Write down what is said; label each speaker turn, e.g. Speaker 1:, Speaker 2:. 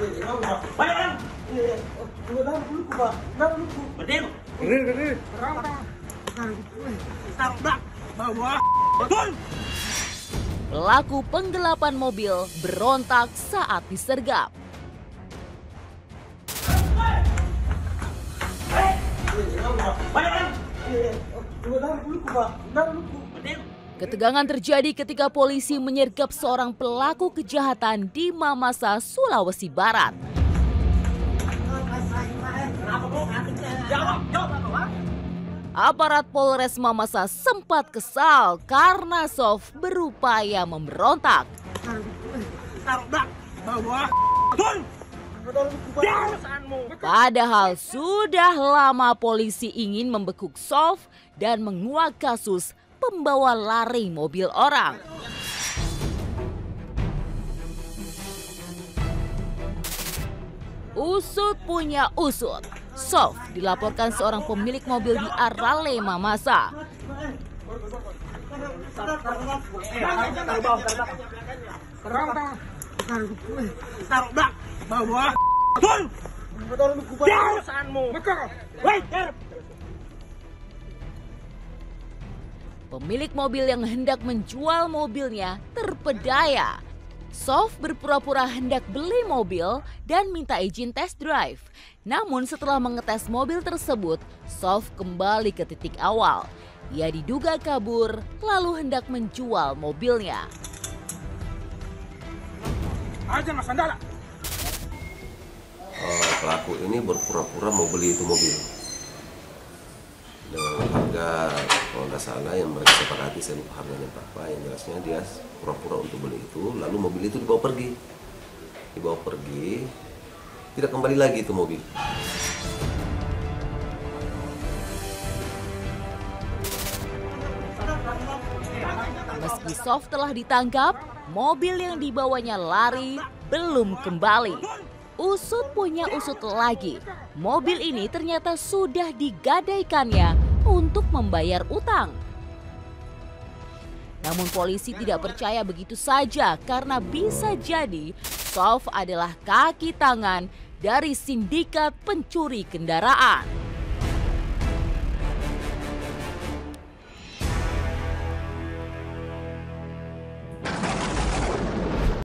Speaker 1: Pelaku penggelapan mobil berontak saat disergap. Ketegangan terjadi ketika polisi menyergap seorang pelaku kejahatan di Mamasa, Sulawesi Barat. Aparat Polres Mamasa sempat kesal karena Sof berupaya memberontak. Padahal sudah lama polisi ingin membekuk Sof dan menguak kasus pembawa lari mobil orang. Usut punya usut. Sof dilaporkan seorang pemilik mobil di Arale, Mamasa. Pemilik mobil yang hendak menjual mobilnya terpedaya. Sof berpura-pura hendak beli mobil dan minta izin test drive. Namun setelah mengetes mobil tersebut, Sof kembali ke titik awal. Ia diduga kabur lalu hendak menjual mobilnya.
Speaker 2: Pelaku ini berpura-pura mau beli itu mobil dengan harga, kalau nggak salah yang mereka sepakati, saya lupa harganya berapa. Yang jelasnya dia pura-pura untuk beli itu, lalu mobil itu dibawa pergi, tidak kembali lagi itu mobil.
Speaker 1: Meski Sof telah ditangkap, mobil yang dibawanya lari belum kembali. Usut punya usut lagi. Mobil ini ternyata sudah digadaikannya untuk membayar utang. Namun polisi tidak percaya begitu saja karena bisa jadi Sof adalah kaki tangan dari sindikat pencuri kendaraan.